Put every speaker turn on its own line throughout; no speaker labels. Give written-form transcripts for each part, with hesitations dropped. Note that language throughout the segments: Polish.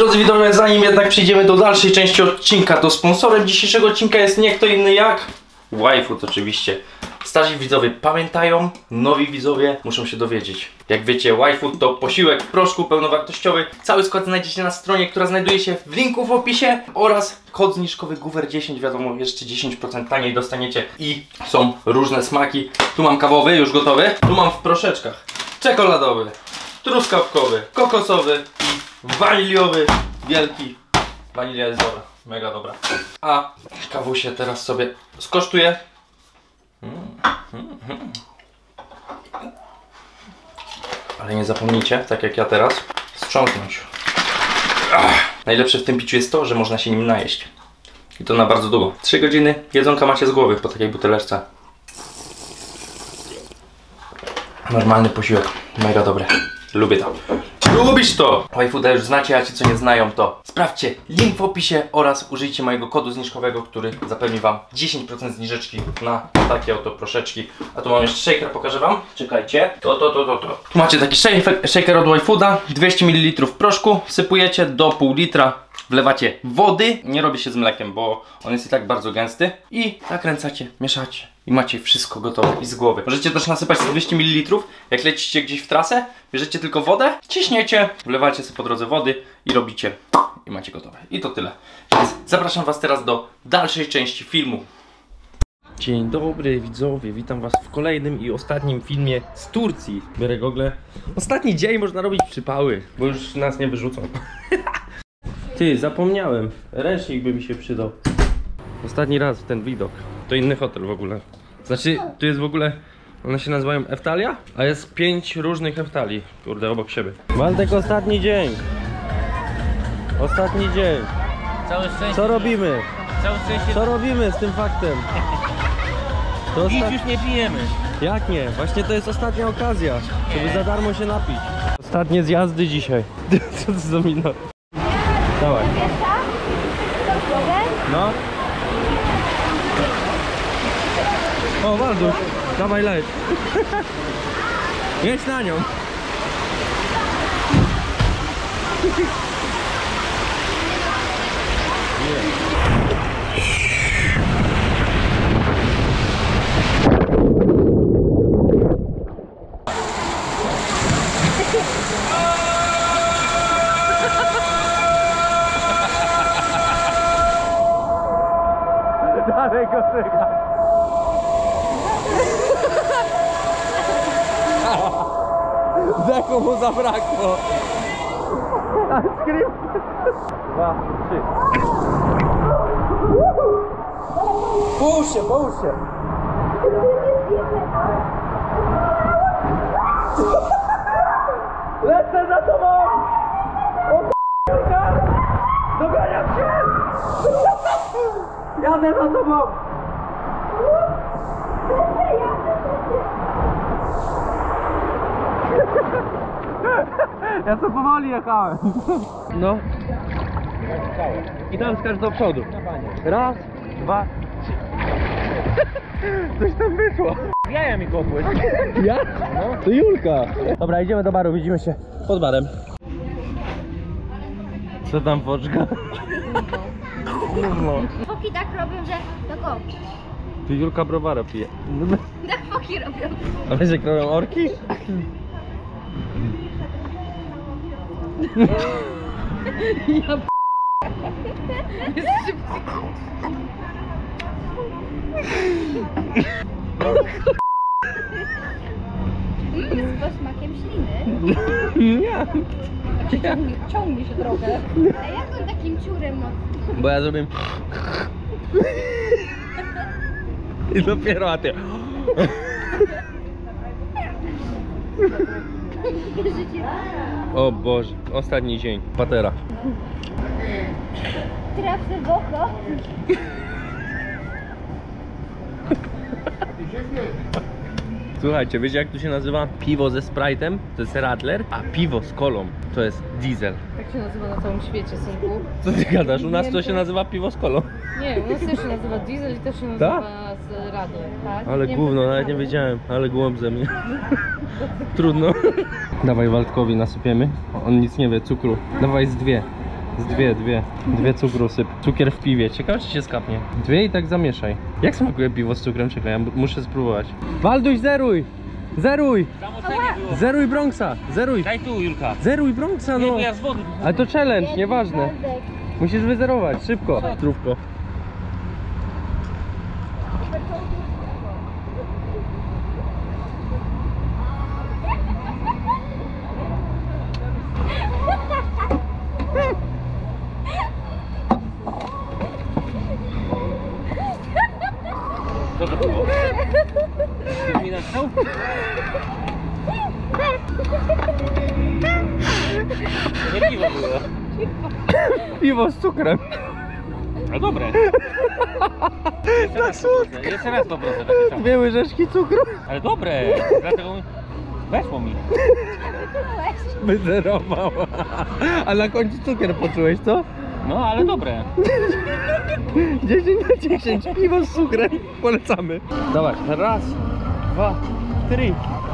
drodzy widzowie, zanim jednak przejdziemy do dalszej części odcinka, to sponsorem dzisiejszego odcinka jest nie kto inny jak Yfood oczywiście. Starzy widzowie pamiętają, nowi widzowie muszą się dowiedzieć. Jak wiecie, Yfood to posiłek w proszku pełnowartościowy. Cały skład znajdziecie na stronie, która znajduje się w linku w opisie. Oraz kod zniżkowy GUWER10, wiadomo, jeszcze 10% taniej dostaniecie. I są różne smaki. Tu mam kawowy, już gotowy. Tu mam w proszeczkach czekoladowy, truskawkowy, kokosowy i waniliowy. Wielki. Wanilia jest dobra, mega dobra. A kawusie teraz sobie skosztuję. Ale nie zapomnijcie, tak jak ja teraz, strząknąć. Najlepsze w tym piciu jest to, że można się nim najeść. I to na bardzo długo. 3 godziny jedzonka macie z głowy po takiej buteleczce. Normalny posiłek, mega dobre. Lubię to. Lubisz to! Yfooda już znacie, a ci co nie znają to sprawdźcie link w opisie oraz użyjcie mojego kodu zniżkowego, który zapewni wam 10% zniżeczki na takie oto proszeczki. A tu mam jeszcze shaker, pokażę wam. Czekajcie. Tu macie taki shaker od Yfooda, 200 ml proszku, wsypujecie do pół litra. Wlewacie wody, nie robi się z mlekiem, bo on jest i tak bardzo gęsty. I nakręcacie, mieszacie i macie wszystko gotowe i z głowy. Możecie też nasypać 200 ml, jak lecicie gdzieś w trasę, bierzecie tylko wodę, ciśniecie, wlewacie sobie po drodze wody i robicie. I macie gotowe. I to tyle. Więc zapraszam was teraz do dalszej części filmu. Dzień dobry widzowie, witam was w kolejnym i ostatnim filmie z Turcji. Biorę gogle. Ostatni dzień można robić przypały, bo już nas nie wyrzucą. Ty, zapomniałem. Ręcznik by mi się przydał. Ostatni raz ten widok. To inny hotel w ogóle. Znaczy, tu jest w ogóle... One się nazywają Eftalia? A jest 5 różnych Eftalii. Kurde, obok siebie. Waldek, ostatni dzień. Ostatni dzień.
Całe szczęście.
Co robimy?
Całe szczęście.
Co robimy z tym faktem?
Nic już nie pijemy.
Jak nie? Właśnie to jest ostatnia okazja, żeby za darmo się napić. Ostatnie zjazdy dzisiaj. Co to za mina? Dawaj. No. O, Walduś, dawaj leć. Jedź na nią. Dalej go czeka. Deku mu zabrakło. Scream. 2, 3. Połóż się, połóż się. Lecę za tobą. O k***a. Doganiam cię. Jadę za tobą! Ja co powoli jechałem. No. I tam skacz do przodu. Raz, 2, 3. Coś tam wyszło.
Jaja mi kopłeś.
Ja? No. To Julka. Dobra, idziemy do baru, widzimy się pod barem. Co tam, poczka? No.
Foki tak robią, że tak o.
Tu Julka browara pije.
Tak foki robią.
A wiesz jak robią orki?
Ja p***. Z posmakiem śliny.
Nie.
Ciągnie się trochę. A jak on takim ciurem mocno?
Bo ja zrobię... I dopiero, a ty... O Boże, ostatni dzień. Patera.
Trafne w oko.
Słuchajcie, wiecie jak tu się nazywa piwo ze Sprite'em? To jest Radler, a piwo z kolą to jest Diesel.
Tak się nazywa na całym świecie, synku.
Co ty gadasz? U nas to się nazywa piwo z kolą.
Nie, u nas też się nazywa diesel i też się nazywa z Radler, tak?
Ale
Nie
gówno,
wiem,
nawet nie wiedziałem, ale głąb ze mnie. Trudno. Dawaj Waldkowi nasypiemy, on nic nie wie, cukru. Dawaj z 2. Z dwie cukru syp. Cukier w piwie. Ciekawe, czy się skapnie. Dwie i tak zamieszaj. Jak smakuje piwo z cukrem? Czekaj, ja muszę spróbować. Walduś, zeruj! Zeruj! Zeruj Bronxa! Zeruj!
Daj tu, Julka.
Zeruj Bronxa,
Nie,
no!
bo ja z wody.
Ale to challenge, nieważne. Musisz wyzerować, szybko. Zdrówko.
Co to było? Ktoś mi natknął? Nie piwo było.
Piwo z cukrem.
No dobre. Jeszcze raz poproszę takie samo.
Dwie łyżeczki cukru.
Ale dobre. Dlatego weszło mi.
Wyzerowała. A na końcu cukier poczułeś, co?
No ale dobre.
10 na 10, piwo z cukrem. Polecamy. Dawaj, raz, dwa, trzy.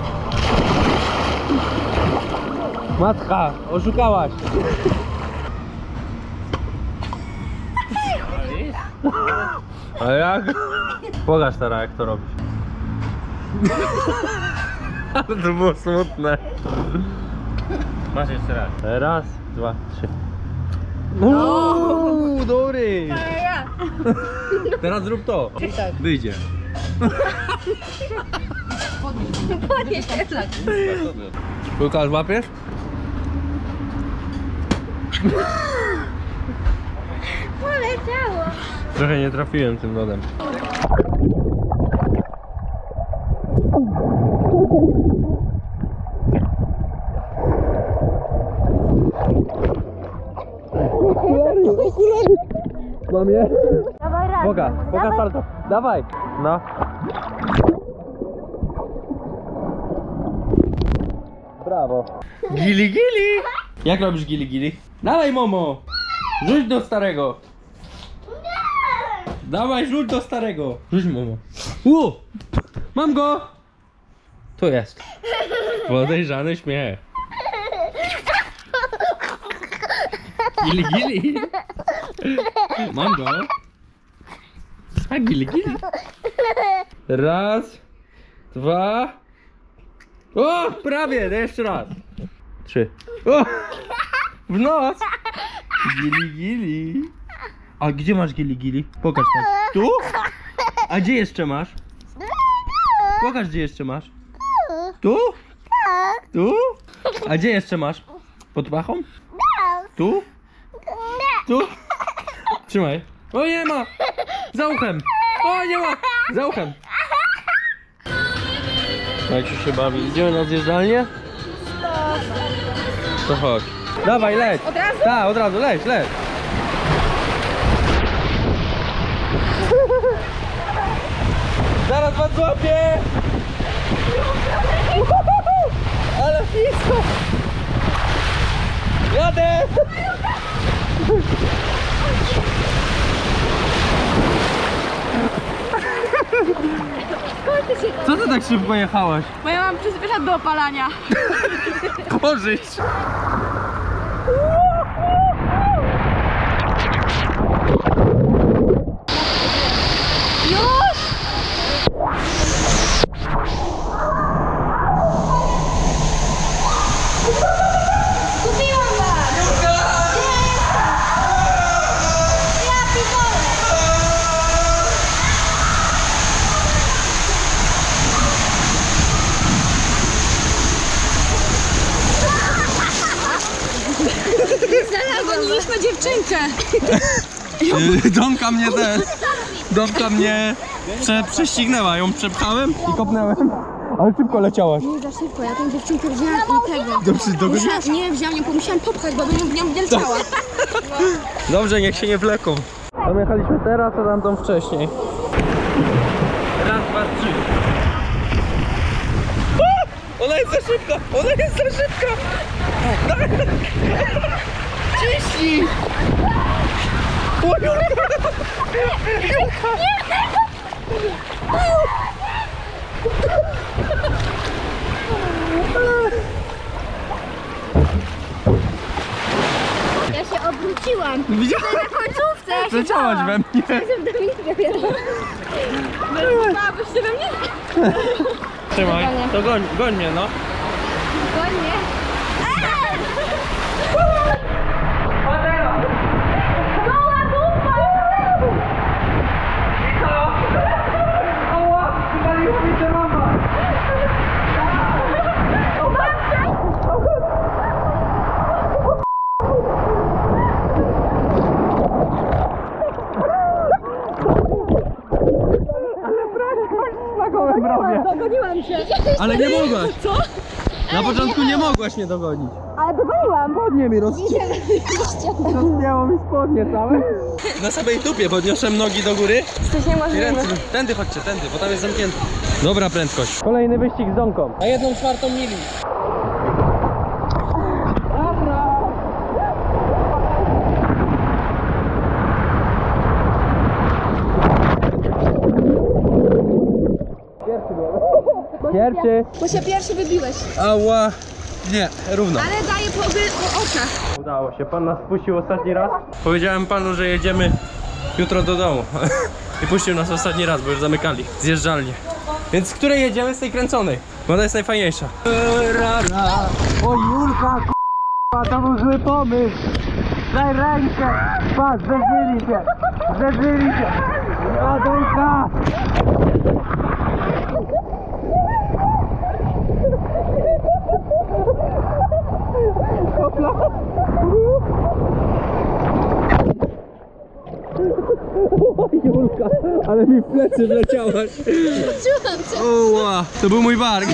Matka, oszukałaś. A jak? Pokaż teraz, jak to robisz. Ale to było smutne.
Masz jeszcze raz.
Raz, dwa, trzy. Uuu, dobry. Teraz zrób to. Wyjdzie.
Podnieś się.
Łukasz, łapiesz?
Poleciało.
Trochę nie trafiłem tym lodem. Okulary! Mam je?
Dawaj razem.
Pokaż salto. Dawaj! No. Brawo. Gili gili! Jak robisz gili gili? Dawaj, Momo! Rzuć do starego! Dawaj, rzuć do starego! Rzuć, Momo. Mam go! Tu jest. Podejrzany śmiech. Gili gili! Mam go! A gili gili! Raz, dwa. O! Prawie! Jeszcze raz! Trzy. O! W nos! Gili gili! A gdzie masz gili gili? Pokaż tam. Tu? A gdzie jeszcze masz? Pokaż, gdzie jeszcze masz. Tu? Tu? A gdzie jeszcze masz? Pod pachą? Tu? Tu? Trzymaj. O, nie ma! Za uchem! O, nie ma! Za uchem! Jak się bawi? Idziemy na zjeżdżalnię? To chodź. Dawaj, leć!
Od razu?
Tak, od razu, leć, leć! Zaraz was złapię! Ale blisko! Jadę! Co ty tak szybko jechałaś?
Bo ja mam przyspieszać do opalania.
Pożyć!
Już? Kupiłam was! Ja piwolę! Zagoniliśmy dziewczynkę!
Domka mnie prześcignęła, ją przepchałem i kopnęłem. Ale szybko leciałaś.
Nie za szybko, ja tę dziewczynkę wziąłem i tego. Nie wziąłem, nie musiałam popchać, bo bym nią wdzięczała.
Dobrze, niech się nie wleką. Tam jechaliśmy teraz, a tamtą wcześniej. Raz, dwa, trzy. Ona jest za szybka! Ona jest za szybka! Ciśnij! O, Julka! Julka!
Ja się obróciłam.
wleciałaś we mnie.
Bałabyś się we mnie?
Trzymaj, to goń mnie, no.
Ładnie. Dogoniłam cię.
Ale nie mogłaś.
Co?
Na początku nie mogłaś mnie dogonić.
Ale dogoniłam.
Spodnie mi rozcięło mi spodnie całe. Na samej dupie podniosłem nogi do góry.
Coś nie
I
możemy.
ręce. Tędy chodźcie, tędy, bo tam jest zamknięte. Dobra prędkość. Kolejny wyścig z Zonką. Na 1/4 mili. Pierwszy.
Bo się pierwszy wybiłeś.
Ała. Nie, równo.
Ale daję po oczach.
Udało się, pan nas puścił ostatni raz. Powiedziałem panu, że jedziemy jutro do domu. I puścił nas ostatni raz, bo już zamykali zjeżdżalnię. Więc z której jedziemy? Z tej kręconej. Bo ona jest najfajniejsza. O Julka, to był zły pomysł. Daj rękę. Patrz, zderzyli się. Zderzyli się. Radulka. Julka, ale mi w plecy wleciałaś.
Czułam cię.
Oła, to był mój bark.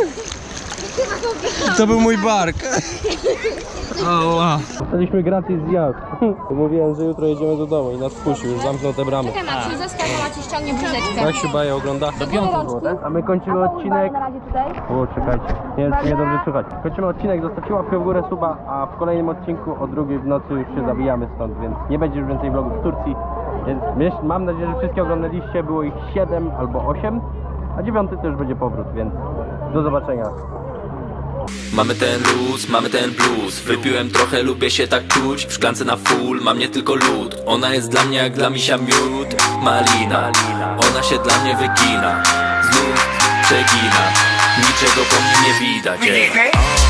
To był mój bark. Oła. Dostaliśmy gratis zjazd. Mówiłem, że jutro jedziemy do domu i nas puścił, już zamknął te bramy.
Czekaj Maciu, zostań, mama ci ściągnie bluzeczkę.
Jak się Baja ogląda? Do 5 zł. A my kończymy odcinek.
Na razie tutaj.
O, czekajcie. Nie dobrze słychać. Kończymy odcinek, zostawcie łapkę w górę, suba, a w kolejnym odcinku o 2 w nocy już się zabijamy stąd, więc nie będzie już więcej vlogów z Turcji. Więc mam nadzieję, że wszystkie oglądaliście, było ich 7 albo 8, a 9 to już będzie powrót, więc do zobaczenia.
Mamy ten luz, mamy ten blues. Wypiłem trochę, lubię się tak czuć. W szklance na full, mam nie tylko lód. Ona jest dla mnie jak dla misia miód. Malina, ona się dla mnie wygina. Znów przegina, niczego po mnie nie widać.